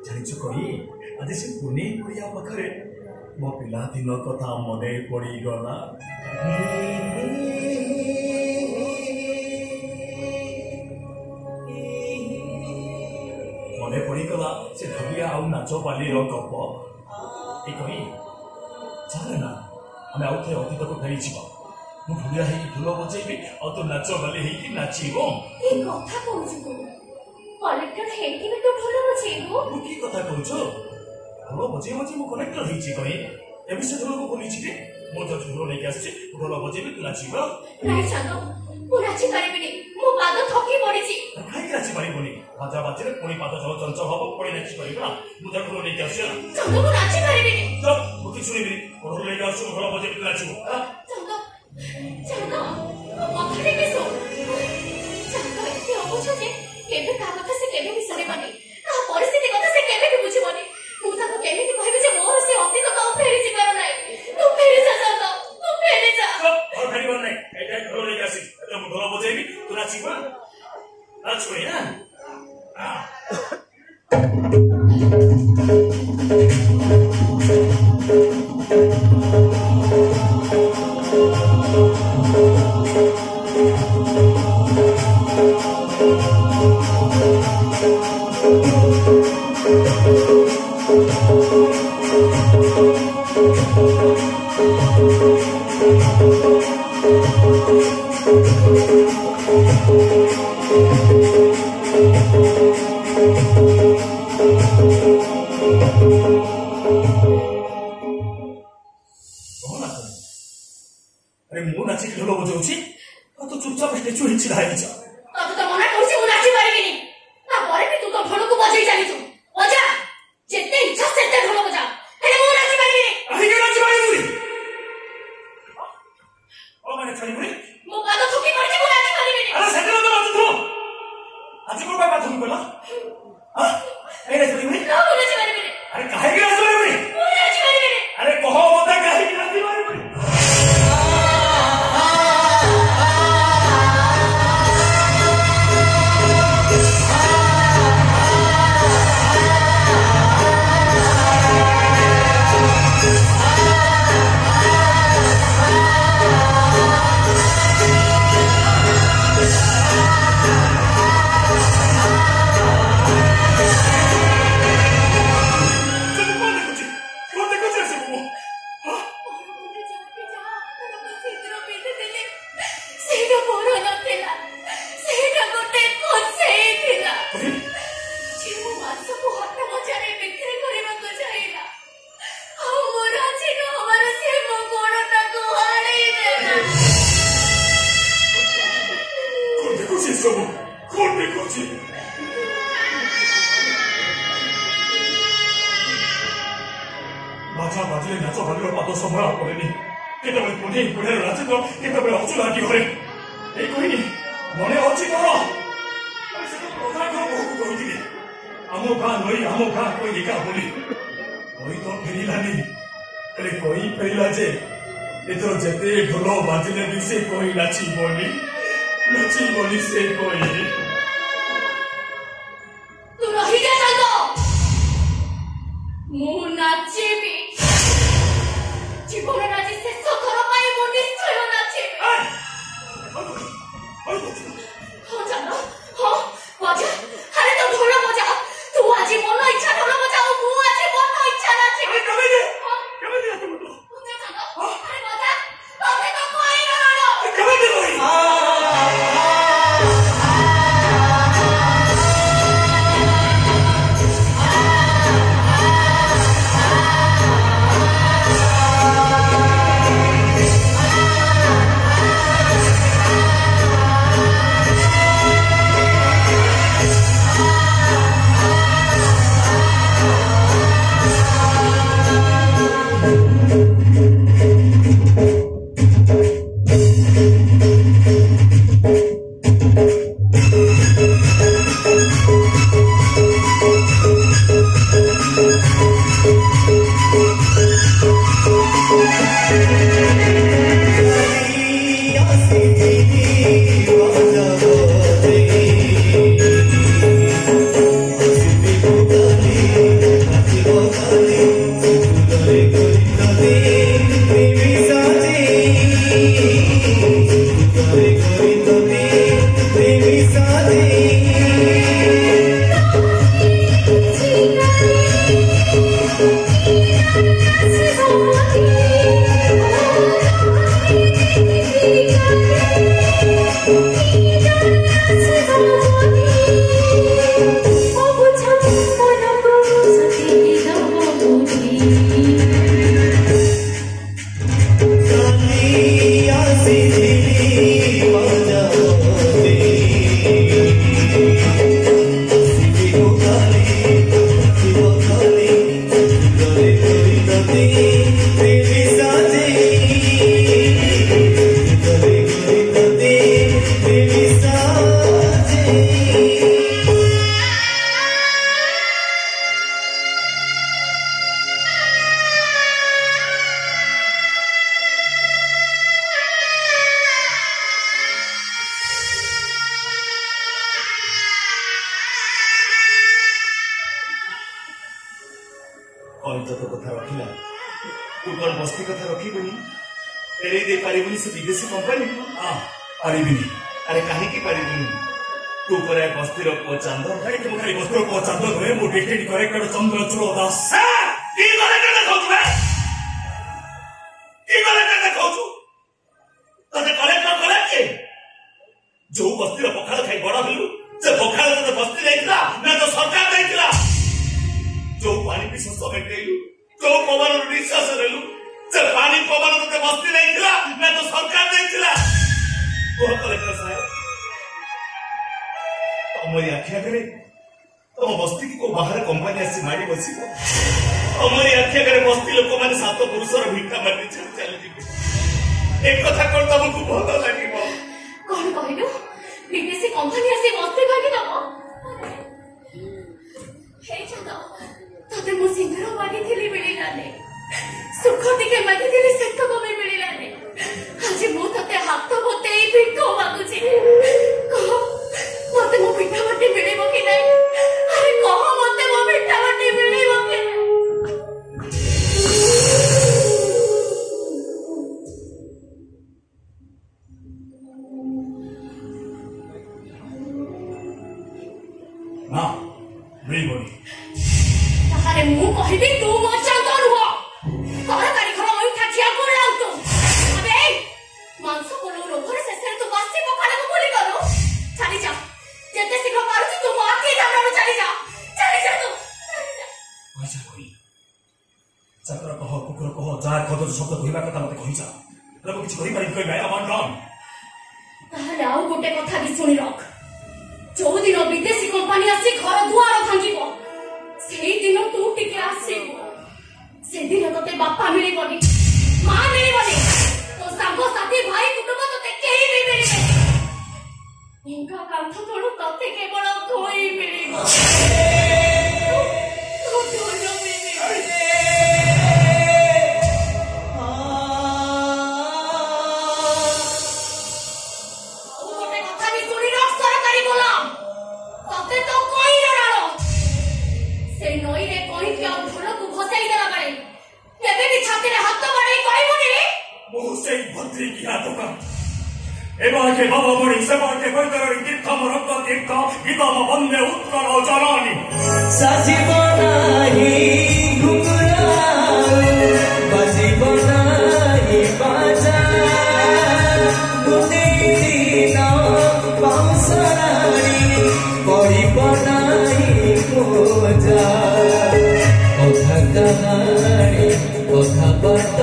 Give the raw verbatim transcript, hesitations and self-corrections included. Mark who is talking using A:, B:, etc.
A: ଜାଣିଛୁ କହି ଆଜି ସେ ପୁନେ ପଡ଼ିଆ ପାଖରେ ମୋ ପିଲାଦିନ କଥା ମନେ ପଡ଼ିଗଲା। ମନେ ପଡ଼ିଗଲା ସେ ଢୋଲିଆ ଆଉ ନାଚବାଲିର ଗପ। ଏ କହି ଚାଲେ ନା ଆମେ ଆଉ ଥରେ ଅତୀତକୁ ଫେରିଯିବା। ମୁଁ ଢୋଲିଆ ହେଇକି ଢୋଲ ବଜେଇବି ଆଉ ତୁ ନାଚବାଲି ହେଇକି ନାଚିବ।
B: ଏ କଥା କହୁଛୁ ତୁ? କଲେକ୍ଟର ହେଇକି ବି ତୁ ଢୋଲ ବଜେଇବୁ?
A: ମୁଁ କି କଥା କହୁଛୁ? ଢୋଲ ବଜେଇ ବଜେଇ ମୁଁ କଲେକ୍ଟର ହେଇଛି କହି ଏବେ ସେ ଢୋଲକୁ ଭୁଲିଛି କି? ମୁଁ ତ ଢୋଲ ନେଇକି ଆସିଛି, ଢୋଲ ବଜେଇବି ତୁ ନାଚିବ।
B: ନାଇଁ ଚାନ୍ଦ, ମୁଁ ନାଚି ପାରିବିନି, ମୋ ପାଦ ଥକି ପଡ଼ିଛି।
A: କାହିଁକି ନାଚି ପାରିବୁନି? ବାଜା ବାଜିରେ ପୁଣି ପାଦ ଚଳ ଚଞ୍ଚଳ ହବ, ପୁଣି ନାଚି ପାରିବୁ ନା? ମୁଁ ତ ଢୋଲ ନେଇକି ଆସୁଛି ନା।
B: ଚାନ୍ଦ, ମୁଁ ନାଚି ପାରିବିନି।
A: ମୁଁ କିଛି ଶୁଣିବିନି, ଢୋଲ ନେଇକି ଆସୁଛୁ, ଢୋଲ ବଜେଇବି ତୁ ନାଚିବୁ।
B: ଚାନ୍ଦ, ଚାନ୍ଦ, ମୋ କଥା ଟିକେ ଶୁଣ। ଚାନ୍ଦ ଏତେ ଅବୁଝ ଯେ କେବେ କାହା କଥା ସେ କେବେ ବି ଶୁଣିବନି, କାହା ପରିସ୍ଥିତି କଥା ସେ କେବେ ବି ବୁଝିବନି। ମୁଁ ତାକୁ କେମିତି କହିବି ଯେ ମୋର ସେ ଅତୀତ ଆଉ ଫେରି ଯିବାର ନାହିଁ। ତୁ ଫେରି ଯା ଚାନ୍ଦ, ତୁ ଫେରି ଯା।
A: ଫେରିବାର ନାହିଁ, ଏଇଟା ଢୋଲ ନେଇକି ଆସିବି, ମୁଁ ଢୋଲ ବଜେଇବି ତୁ ନାଚିବୁ। ନାଚୁନି ନା? अरे मु नाची ढोल बजाऊची तो चुपचाप स्टेचू ही छिड़ा है।
B: तब तो मना करछि मु नाची पारिबिनी, ता परे भी तू तो ढोल को बजाई जानिछु। बजा, जेते इच्छा सेते ढोल बजा, हेले मु नाची पारिबिनी।
A: आही के नाची पारिबिनी? ओ माने छाइबुनी?
B: मो पाद थुकी पड़छि, मु नाची पारिबिनी।
A: अरे सेते मत नाचु तू। आज को बाय बात बोला? हां, ए नाची पारिबिनी?
B: ना मु नाची पारिबिनी।
A: अरे काहे के नाची पारिबिनी?
B: मु नाची पारिबिनी।
A: अरे कहो मत काहे के नाची पारिबिनी? बाजा बाजिले नाच भालिर पाद संभाळ पड़ेनि, केतबेले पुणे पुणे नाचे तो केतबेले अचुला की घरे ए कहिनी मने अछि तोर। अरे से प्रधान को बहु कहिदिनी आमो गां नई आमो गां कोई निका बोली कोई तो फेरिलानी। अरे कोई फेरिला जे एथरो जेते ढोल बाजिले भी से कोई नाची बोली नाची बोली से कोई।
B: तू रही जा चांद, मु नाचिबी जीवन आज शेष थर पाई मु निश्चय नाचिबी। हाँ चांद, हाँ बजा, अरे तो ढोल बजा, तू आज मन इच्छा ढोल बजा, मु आज मन इच्छा नाचिबी।
A: कबे दे कबे दे तुम तो
B: चांद, अरे बजा, तोते तो कोई न रहो।
A: कबे दे भाई।
C: कौन तो कथा रखिला तू कौन बस्ती कथा रखिबनी फेरे दे पारिबनी से विदेशी कंपनी को
A: हां पारिबिनी
C: अरे काहे की पारिबिनी तू करे बस्ती रो को चांद
A: काहे की मुखाई बस्ती रो को चांद रे मो डेटेड करेक्टर चंद्र चुरो दास
C: की करेक्टर देखौ तू की करेक्टर देखौ तू तते करेक्टर करे के जो बस्ती रो पखाल खाई बड़ा हलु से पखाल तते बस्ती देइतला ना तो सरकार देइतला जो पानी भी सस्ता बैठेलु जो पवन निश्वास रेलु से पानी पवन तते बस्ती देइतला ना तो सरकार देइतला ओ कलेक्टर साहब तमरी आखिया करे तम बस्ती की को बाहर कंपनी आसी मारी बसी तमरी आखिया करे बस्ती लोक माने सात पुरुषर भिक्षा मारी चल चल जी एक कथा कर तमको भलो लागिबो
B: कौन कहलु विदेशी कंपनी आसी बस्ती भागी दबो हे चांद तते मो सिंदूर मागी थिली मिलिलाने सुख टिके मागी थिली सेतो कमे मिलिलाने आज मो तते हाथ बोते ई भिक्को मागुची कह मते मो पिठा बाटी मिलिबो कि नै अरे कह मते मो पिठा बाटी मिलिबो कि
A: ना मिलिबोनी
B: अरे मु कहबी तू मो चांद नुह तरकारी घर ओइ ठाठिया कोला तू अबे मांस कोलो रोभर शेषरे तू बासी पकाला को बोली करो चली जा जते शीघ्र पारुची तू मो आखी सामने चली जा चली जा तू
A: अच्छा कोई चाकर कह कुकुर कह जा कद शब्द कहबा कथा मते कहि जा रे किछ करि पारि कहि गाय अमान काम
B: ताहले आउ गोटे कथा भी सुनि रख जो दिन विदेशी कंपनी आसी घर दुआर भांगिबो सेही दिन तू टिके आसीबो से दिन तते बापा मिलिबनी मां मिलिबनी तो संग साथी भाई कुटुंब तते केही भी मिलिबे इनका कांथ तोड़ तते केवल धोई मिलिबो तू धोलो मिलिबे ओटे कथा भी सुनि रख सरकारी गोलाम तते तो कोई नरालो से नई रे कोई के घर को भसाई देला बड़े केबे भी छाती रे हाथ बड़े कोई मुनी रे
A: मो से भद्री की हाथ का एबा के बाबा बड़ी सेवा के कोई तरह तीर्थ मरक तीर्थ गीता में बंदे उत्तर और जरानी
D: साजी बनाई घुंगरा बजी बनाई बाजा गुने दीना बांसुरी कोई बनाई मोजा कथा कहानी कथा बात